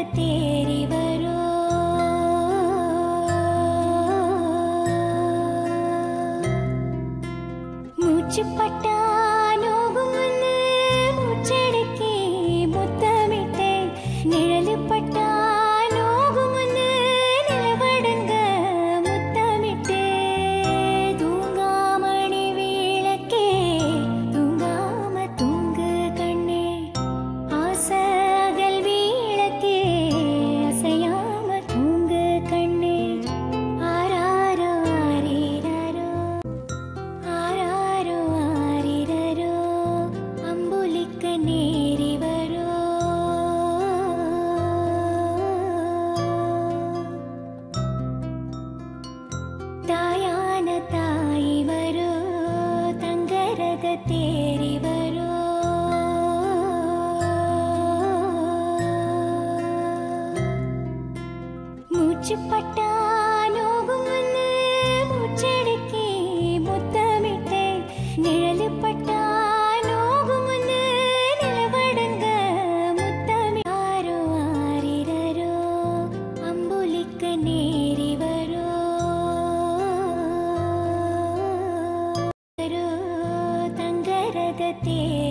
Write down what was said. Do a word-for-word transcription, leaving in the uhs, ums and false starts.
தேறி வரோ மூச்சு பட்டா நோகும் முன்னு மூச்சடக்கி முத்தமிட்டே நிழலு பட்டா நோகும் முன்னு நிலவடங்க முத்தமிட்டே தூங்காமணி வீளக்கே தூங்காம தூங்கு கண்ணே ஆசகல் வீளக்கே அசையாம தூங்கு கண்ணே ஆராரோ ஆரீரரோ ஆராரோ ஆரீரரோ அம்புலிக்க நேரி வரோ தாயான தாய் வரோ தங்கரத தேரி வரோ மூச்சு பட்டா நோகும் முன்னு மூச்சடக்கி முத்தமிட்டே நிழலு பட்டா நோகும் முன்னு நிலவடங்க முத்தமி ஆரோ ஆரிரரோ அம்புலிக்க நேரி வரோ தங்கரத தேரி